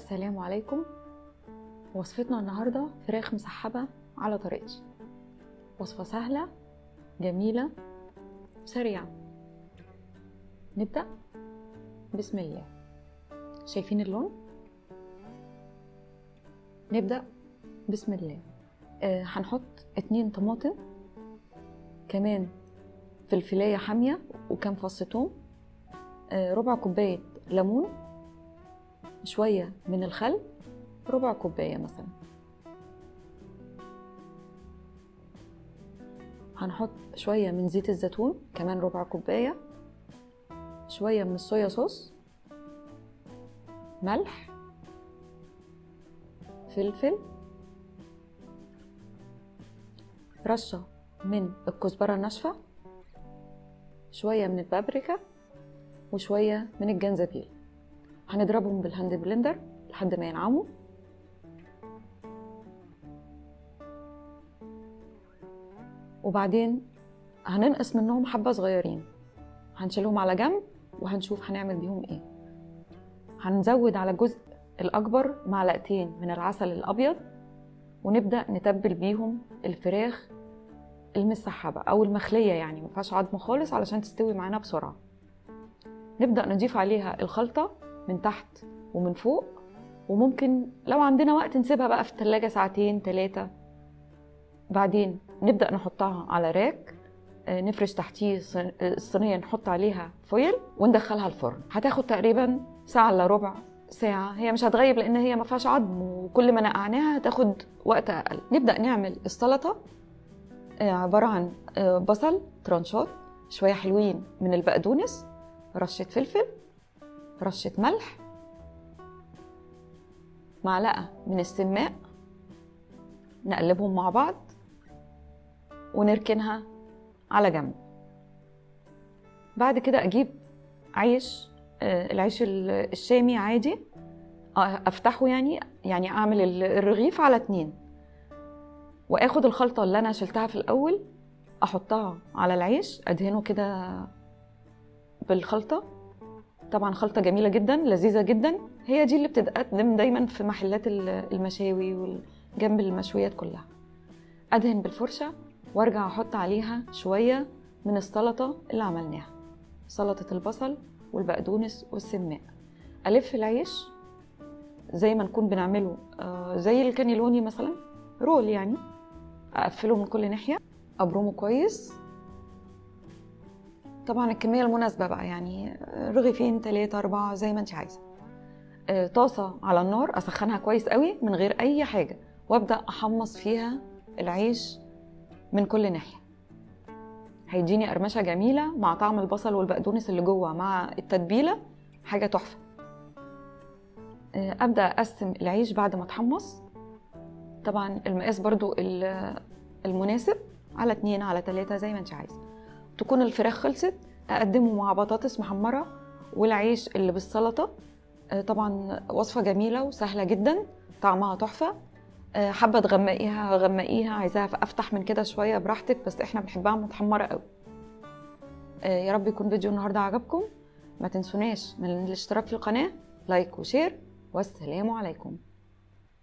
السلام عليكم. وصفتنا النهاردة فراخ مسحبة على طريقتي. وصفة سهلة جميلة سريعة. نبدأ. بسم الله. شايفين اللون؟ نبدأ. بسم الله. هنحط 2 طماطم، كمان فلفلاية حامية وكام فص توم، ربع كوباية ليمون، شوية من الخل، ربع كوباية مثلا. هنحط شوية من زيت الزيتون، كمان ربع كوباية، شوية من الصويا صوص، ملح، فلفل، رشة من الكزبرة الناشفة، شوية من البابريكا، وشوية من الجنزبيل. هنضربهم بالهاند بلندر لحد ما ينعموا. وبعدين هننقص منهم حبة صغيرين، هنشيلهم على جنب وهنشوف هنعمل بيهم ايه. هنزود على الجزء الأكبر 2 معلقة من العسل الأبيض، ونبدأ نتبل بيهم الفراخ المسحبة أو المخلية، يعني مفيهاش عظم خالص علشان تستوي معانا بسرعة. نبدأ نضيف عليها الخلطة من تحت ومن فوق، وممكن لو عندنا وقت نسيبها بقى في التلاجة 2-3 ساعات. بعدين نبدأ نحطها على راك، نفرش تحتيه الصينية، نحط عليها فويل وندخلها الفرن. هتاخد تقريبا ساعة إلا ربع ساعة، هي مش هتغيب لأن هي ما فيهاش عظم، وكل ما نقعناها هتاخد وقت أقل. نبدأ نعمل السلطة، عبارة عن بصل ترانشات، شوية حلوين من البقدونس، رشة فلفل، رشة ملح، معلقة من السماق، نقلبهم مع بعض ونركنها على جنب. بعد كده أجيب عيش، العيش الشامي عادي، أفتحه يعني أعمل الرغيف على 2، وآخد الخلطة اللي أنا شلتها في الأول أحطها على العيش، أدهنه كده بالخلطة. طبعا خلطة جميلة جدا لذيذة جدا، هي دي اللي بتتقدم دايما في محلات المشاوي وجنب المشويات كلها. أدهن بالفرشة وارجع أحط عليها شوية من السلطة اللي عملناها، سلطة البصل والبقدونس والسماق. ألف العيش زي ما نكون بنعمله زي الكانيلوني مثلا، رول يعني، أقفله من كل ناحية، أبرمه كويس. طبعا الكمية المناسبة بقى، يعني رغيفين 3-4 زي ما انت عايزة. طاسة على النار أسخنها كويس قوي من غير أي حاجة، وأبدأ أحمص فيها العيش من كل ناحية. هيديني قرمشة جميلة مع طعم البصل والبقدونس اللي جوه مع التتبيلة، حاجة تحفة. أبدأ أقسم العيش بعد ما اتحمص، طبعا المقاس برضو المناسب، على 2-3 زي ما انت عايزة. تكون الفراخ خلصت، أقدمه مع بطاطس محمرة والعيش اللي بالسلطة. طبعا وصفة جميلة وسهلة جدا، طعمها تحفة. حابة تغمقيها غمقيها، عايزاها أفتح من كده شوية براحتك، بس احنا بنحبها متحمرة قوي. يا رب يكون فيديو النهاردة عجبكم. ما تنسوناش من الاشتراك في القناة، لايك وشير، والسلام عليكم.